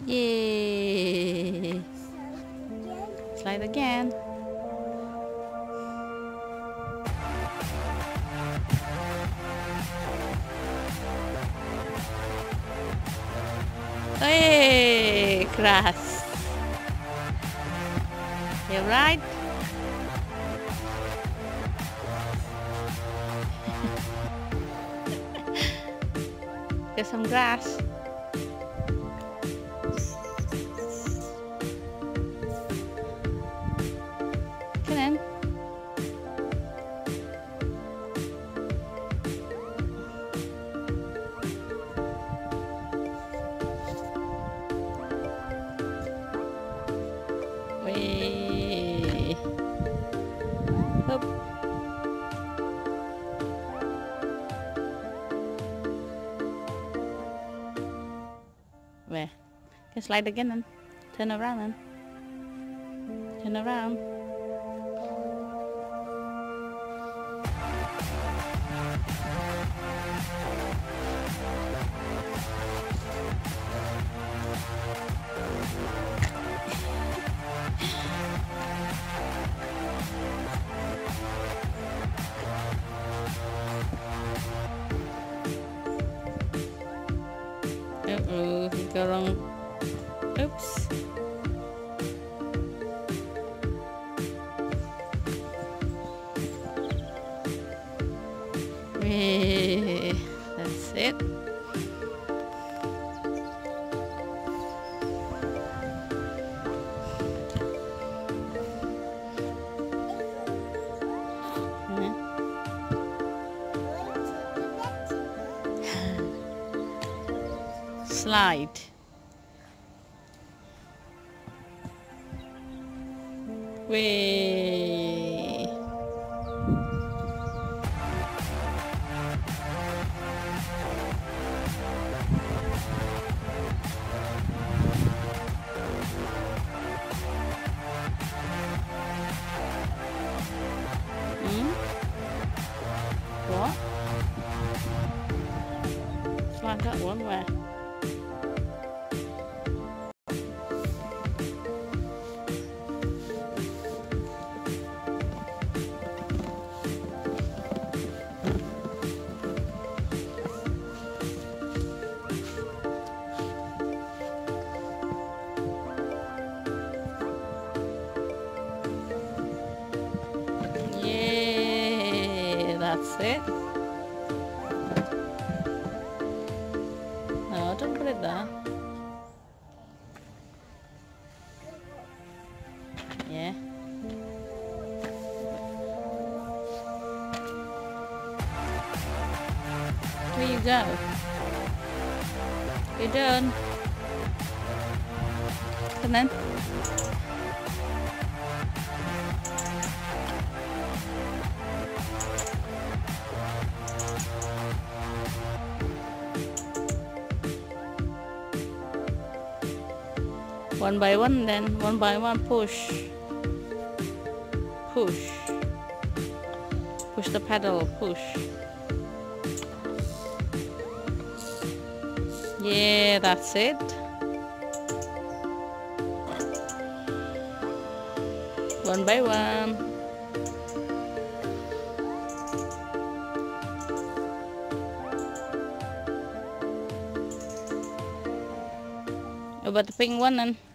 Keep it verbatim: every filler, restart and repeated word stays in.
Yay! Slide again. Hey, grass. You're right. Get some grass. Come in. Wee. Up. Where? Can slide again then. Turn around then. Turn around. Uh-oh, he got wrong. Oops. Wee. That's it. Slide. Wee. Hmm? What? Slide that one where? That's it. No, don't put it there. Yeah. Where you go? You're done. Come in. One by one then, one by one, push. Push. Push the pedal, push. Yeah, that's it. One by one. How about the pink one then?